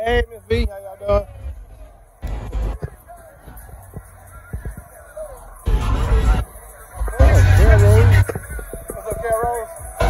Hey, Miss V, how y'all doing? Oh, Carol. What's up, Carol?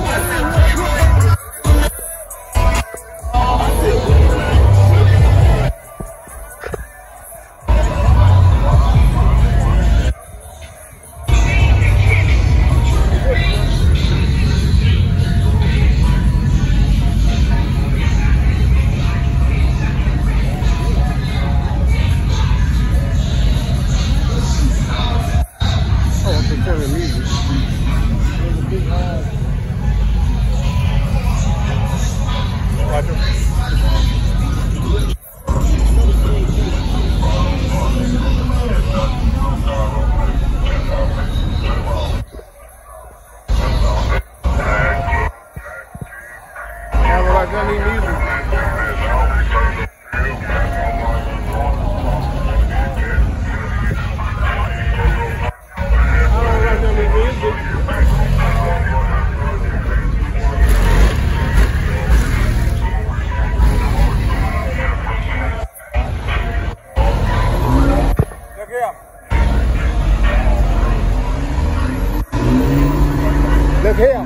Look here.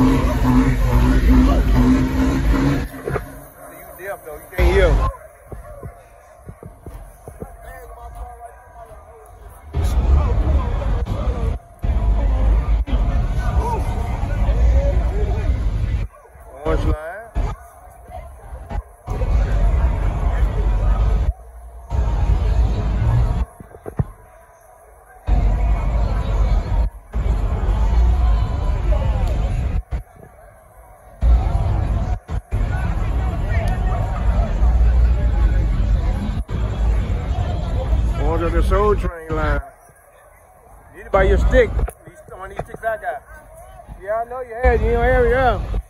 You deaf though, you can't hear. Orange line. Orange on the Soul Train line. You need to buy your stick. One of these sticks I got. Yeah, I know you had. You don't have it, yeah.